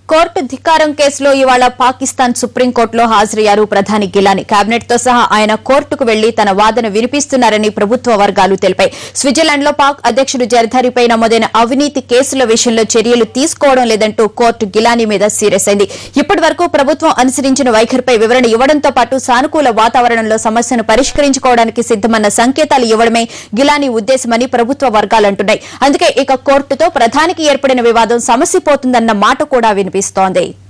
Court ధిక్కారం కేసులో ఇవాళ పాకిస్తాన్ సుప్రీంకోర్టులో హాజరయ్యారు ప్రధాని గిలానీ. కేబినెట్ తో సహా ఆయన కోర్టుకు వెళ్లి తన వాదన వినిపిస్తున్నారని ప్రభుత్వ వర్గాలు తెలిపాయి. స్విట్జర్లాండ్ లో పాక్ అధ్యకుడు జర్దారీపై నమోదైన అవినీతి కేసుల విషయంలో చర్యలు తీసుకోవడం లేదంటూ కోర్టు గిలానీ మీద సీరియస్ అయింది. ఇప్పటి వరకు ప్రభుత్వం అనుసరించిన వైఖరిపై వివరణ ఇవ్వడంతో పాటు సానుకూల వాతావరణంలో సమస్యను పరిష్కరించుకోవడానికి సిద్దమన్న సంకేతాలు ఇవ్వడమే గిలానీ ఉద్దేశమని ప్రభుత్వ వర్గాలంటున్నాయి. అందుకే ఇక కోర్టుతో ప్రధానికి ఏర్పడిన వివాదం సమసిపోతుందన్న మాట కూడా వినిపిస్తోంది.